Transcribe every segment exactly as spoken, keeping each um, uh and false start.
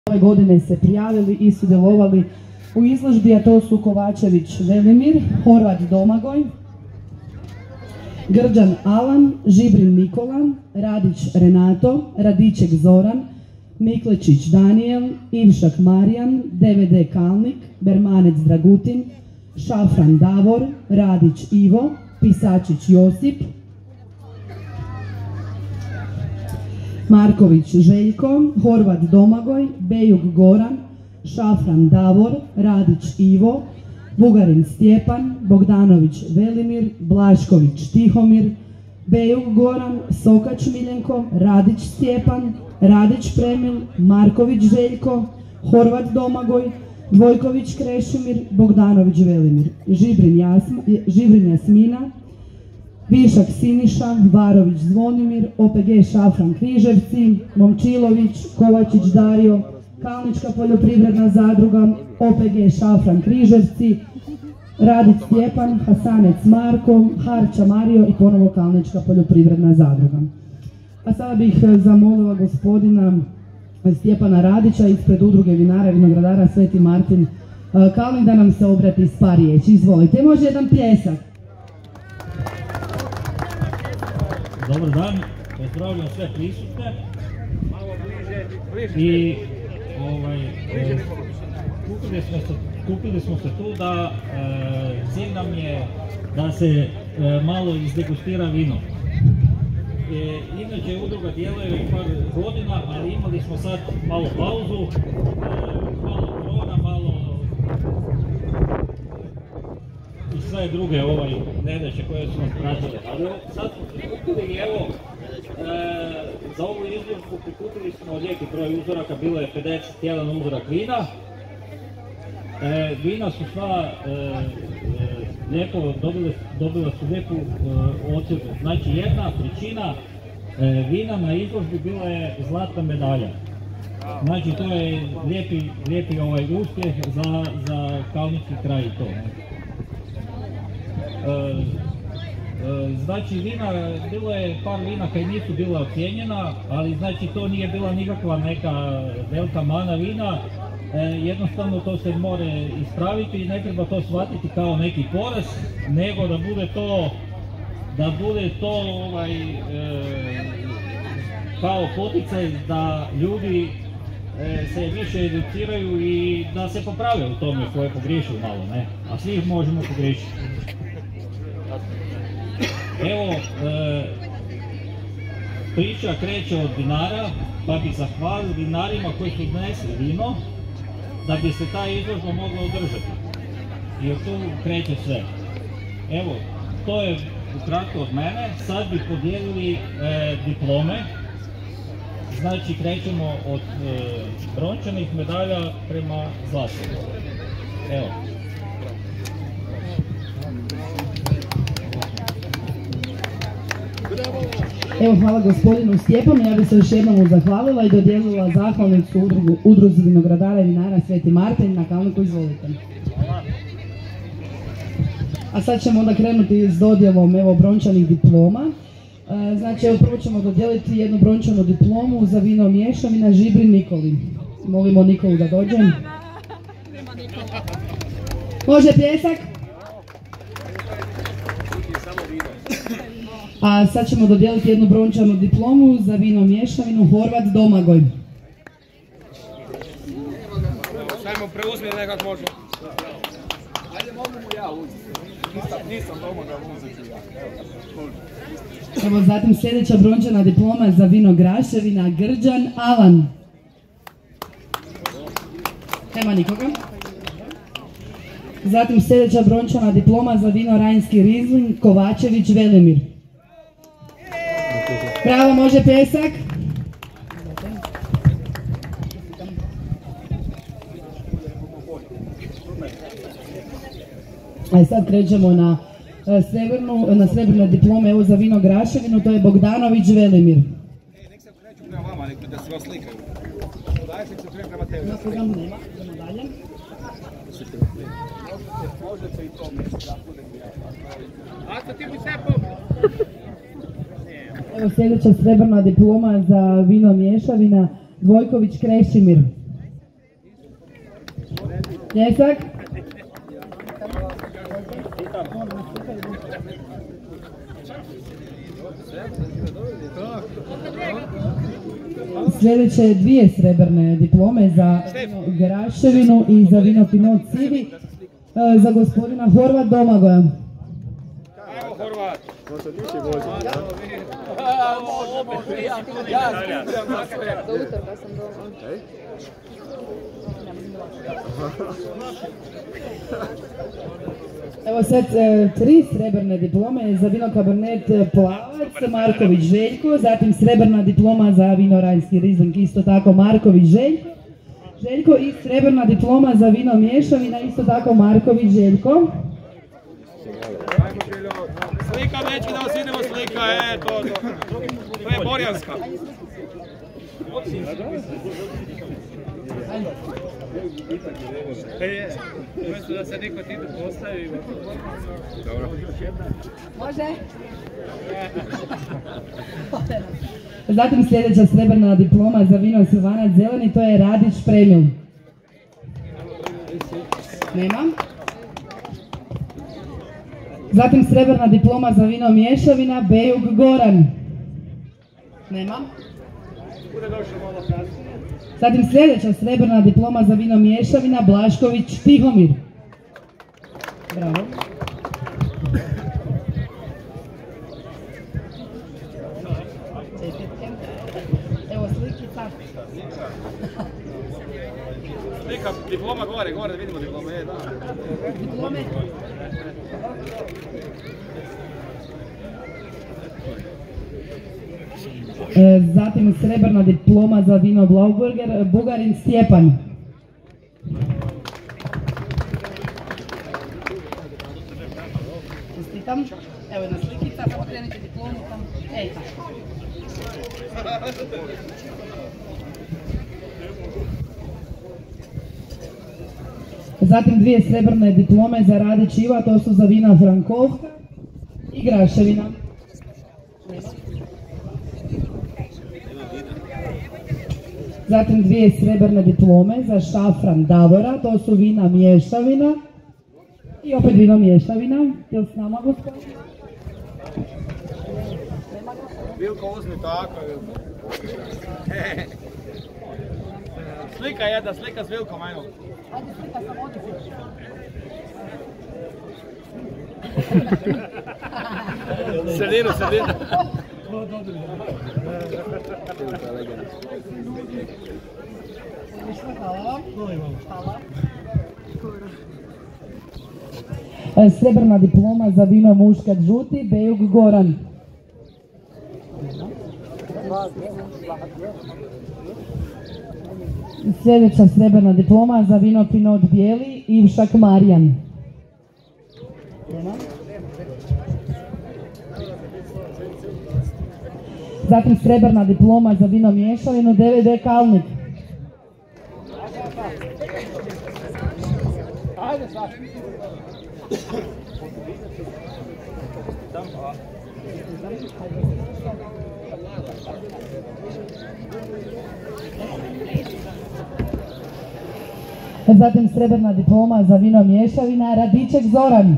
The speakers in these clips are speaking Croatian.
ove godine se prijavili i sudjelovali u izložbi, a to su Kovačević Velimir, Horvat Domagoj, Grđan Alan, Žibrin Nikola, Radić Renato, Radiček Zoran, Miklečić Daniel, Ivšak Marijan, D V D Kalnik, Bermanec Dragutin, Šafran Davor, Radić Ivo, Pisačić Josip, Marković Željko, Horvat Domagoj, Bejuk Goran, Šafran Davor, Radić Ivo, Bugarin Stjepan, Bogdanović Velimir, Blašković Tihomir, Bejuk Goran, Sokač Miljenko, Radić Stjepan, Radić Premil, Marković Željko, Horvat Domagoj, Dvojković Krešimir, Bogdanović Velimir, Žibrin, Jasma, Žibrin Jasmina, Višak Siniša, Varović Zvonimir, O P G Šafran Križevci, Momčilović, Kovačić Dario, Kalnička poljoprivredna zadruga, O P G Šafran Križevci, Radić Stjepan, Hasanec Marko, Harča Mario i ponovo Kalnička poljoprivredna zadruga. A sada bih zamolila gospodina Stjepana Radića ispred udruge vinara i vinogradara Sveti Martin Kalnik da nam se obrati s par riječi. Izvolite, može jedan pljesak. Dobar dan, pozdravljam sve prisutne i ovaj, e, skupili, smo se, skupili smo se tu da e, cilj nam je da se e, malo izdegustira vino. E, inače udruga djeluje već par godina, ali imali smo sad malo pauzu, e, malo korona, malo i sve druge ovaj, nedaće koje su nas pratile. Ali sad smo prikupili i evo, e, za ovu izložbu prikupili smo lijeki broj uzoraka, bilo je pedeset jedan uzorak vina. E, vina su sva e, e, lijepo, dobile, dobila su lijepu e, ocjenu. Znači jedna trećina e, vina na izložbi bila je zlatna medalja. Znači to je lijepi, lijepi ovaj uspjeh za, za kalnički kraj i to. E, e, znači vina, bilo je par vina koji nisu bila ocijenjena, ali znači to nije bila nikakva neka velika mana vina. E, jednostavno to se more ispraviti i ne treba to shvatiti kao neki poraz, nego da bude to, da bude to ovaj, e, kao poticaj da ljudi e, se više educiraju i da se poprave u tome koje pogriješuju malo, ne? A svi možemo pogriješiti. Evo, e, priča kreće od vinara, pa bih zahvalio vinarima koji su iznesli vino, da bi se ta izložba mogla održati. I od tu kreće sve. Evo, to je ukratko od mene. Sad bi podijelili e, diplome. Znači krećemo od e, brončanih medalja prema zlatnim. Evo. Evo, hvala gospodinu Stjepanu, ja bih se još jednom zahvalila i dodijelila zahvalnicu udrugu, udruzi vinogradara i vinara Sveti Martin na Kalniku, izvolite. A sad ćemo onda krenuti s dodjelom evo brončanih diploma. E, znači evo prvo ćemo dodijeliti jednu brončanu diplomu za vino mješavina Žibrin Nikoli. Molimo Nikolu da dođe. Može pljesak? A sad ćemo dodijeliti jednu brončanu diplomu za vino mješavinu Horvat Domagoj. Sajmo preuzmi nekak možemo. Ajde, mogu mu ja uzeti. Nisam doma da uzeti ja. Evo zatim sljedeća brončana diploma za vino Graševina Grđan Alan. Nema nikoga. Zatim sljedeća brončana diploma za vino Rajnski Rizling Kovačević Velimir. Bravo, može pljesak. A sad krećemo na srebrnu, na srebrne diplome evo za vino Graševinu, to je Bogdanović Velimir. Nek se kreću prema vama, da se vas slikaju. Daj se kreću prema tebi. Na program nema, idemo dalje. Možete i to mjesto, da budem ja. A to ti mi sve pobjede. Evo sljedeća srebrna diploma za vino mješavina Dvojković Krešimir. Pljesak. Sljedeće dvije srebrne diplome za Graševinu i za vino Pinot Civi za gospodina Horvat Domagoja. Ajmo Horvat! Do utorka sam doma. Evo sad e, tri srebrne diplome za vino Cabernet Plavac, Marković Željko, zatim srebrna diploma za vino Rajnski Riesling, isto tako Marković Željko. Željko i srebrna diploma za vino Mješavina, isto tako Marković Željko. Slika, dečki, da vas vidimo slika, e, to, to. To je Borjanska. E, umjesto da se niko ti postavi. Dobro. Može? Zatim sljedeća srebrna diploma za vino Silvanac Zeleni, to je Radić Premium. Nema. Zatim srebrna diploma za vino Mješavina, Bejug Goran. Nema. Zatim sljedeća srebrna diploma za vino Mješavina, Blašković Tihomir. Bravo. Evo slikica. Slika, diploma gore, gore da vidimo diplome, e, da. Diplome. E, zatim srebrna diploma za vino Blauburger, Bugarin Stjepan. Čestitam. Evo jedna slikica, pokrenite diplomu tam. E, tako. Zatim dvije srebrne diplome za Radić Iva, to su za vina Frankovka i Graševina. Zatim dvije srebrne diplome za Šafran Davora, to su vina Mješavina i opet vino Mješavina. Jel s nama gospodin? Vilko, uzmi tako, Vilko. Slika jedna, slika s Vilkom, ajmo. Ajde slika sam odnositi. Sredinu, sredinu. Srebrna diploma za vino Muškat Žuti, Bejug Goran. Sljedeća srebrna diploma za vino Pinot Bijeli, Ivšak Marijan. Zatim srebrna diploma za vino Mješavinu, D V D Kalnik. Ajde sad. Zatim srebrna diploma za vino Mješavina, Radiček Zoran.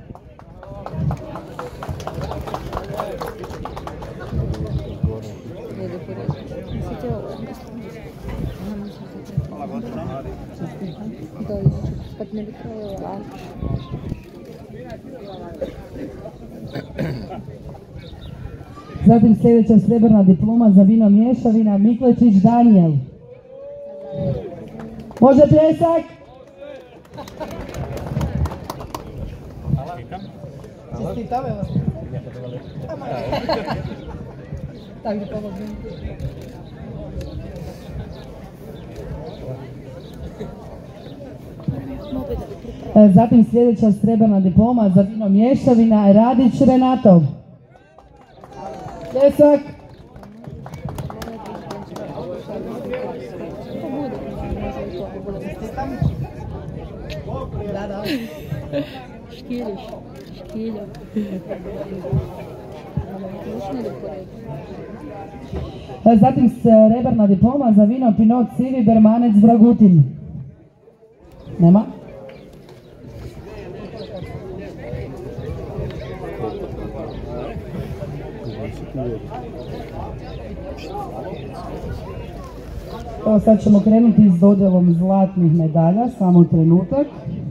Zatim sljedeća srebrna diploma za vino Mješavina, Miklečić Danijel. Može pljesak? Čestitam, evo. Tak mi pomognem. Zatim sljedeća srebrna diploma za vino Mješavina, Radić Renato. Pljesak. Da, da. Škiliš, škilja. Zatim srebrna diploma za vino Pinot Civi, Bermanec Dragutin. Nema? Evo sad ćemo krenuti s dodjelom zlatnih medalja, samo trenutak.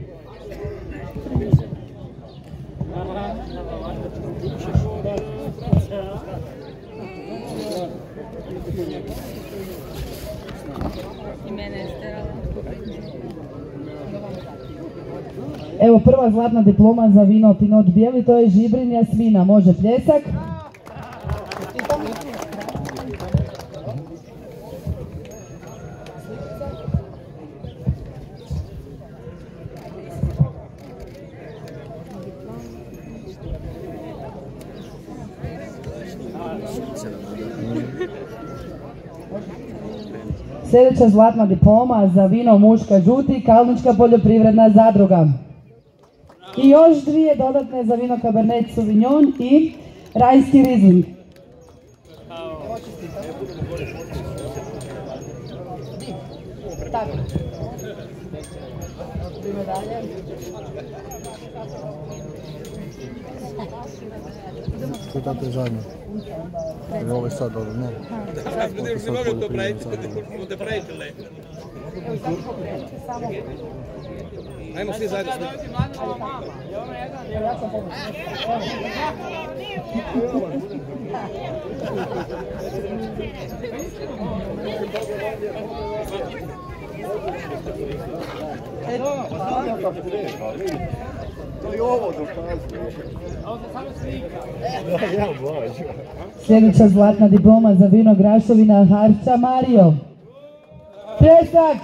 Evo prva zlatna diploma za vino Pinot bijeli, to je Žibrin Jasmina, može pljesak. Sljedeća zlatna diploma za vino Muška žuti, Kalnička poljoprivredna zadruga. I još dvije dodatne za vino Cabernet Sauvignon i rajski Riesling. Tako. Što je tako zadnje? Je ovo sad dobro, ne? Budemo se mogli to praviti, da pravite lepo. Ajmo svi zajedno slikati. Sljedeća zlatna diploma za vino Grašovina Harča Mario. Pljesak!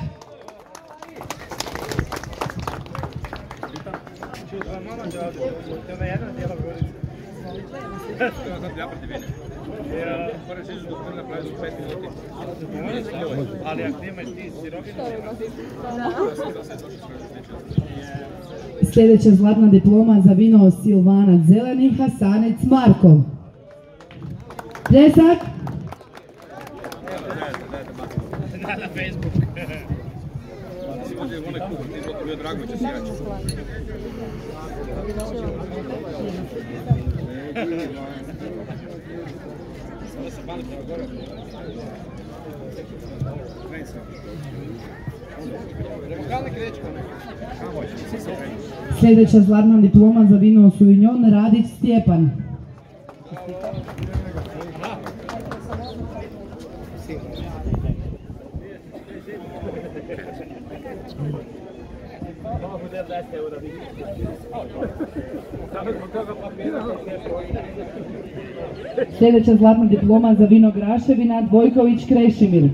Ali ako nemaš ti sirovinu... Sljedeća zlatna diploma za vino Silvanac zeleni Hasanec Marko. Pljesak! Na Facebook. Si bude onaj kuhar, ti zbog bio Drago će sjaći. Sada se bali prema gore. Kreni se. Prema kalnik rečka neka. Sljedeća zlatna diploma za vino Sauvignon Radić Stjepan. Sljedeća zlatna diploma za vino Graševina Dvojković Krešimir.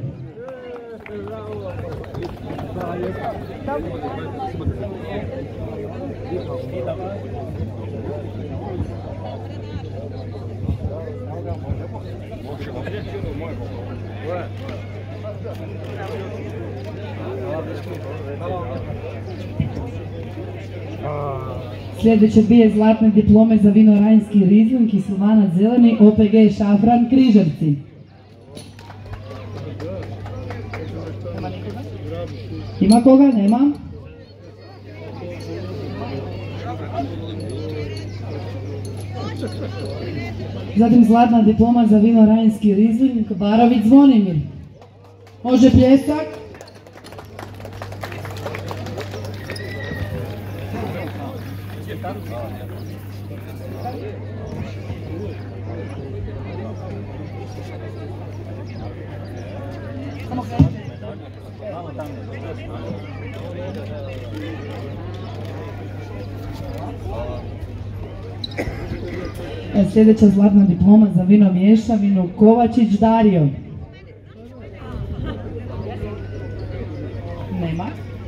Sljedeće dvije zlatne diplome za vino Rajnski Riesling i Silvanac zeleni O P G Šafran Križevci. Ima koga? Nema? Zatim zlatna diploma za vino Rajnski Riesling Barović Zvonimir. Može pljesak? Sljedeća zlatna diploma za vino mješavinu Kovačić Dario. Nema.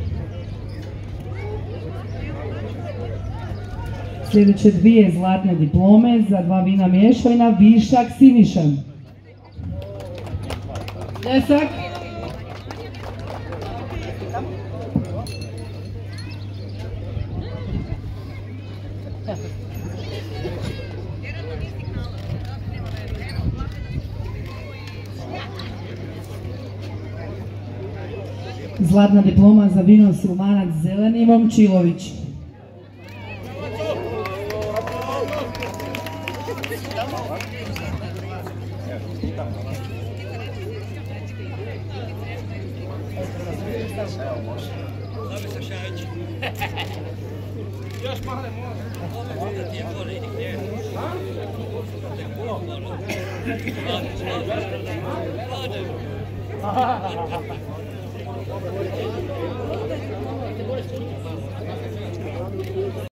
Sljedeće dvije zlatne diplome za dva vina mješavina Višak Siniša. Pljesak. Zlatna diploma za vino Silvanac zeleni Momčilović. Još male može.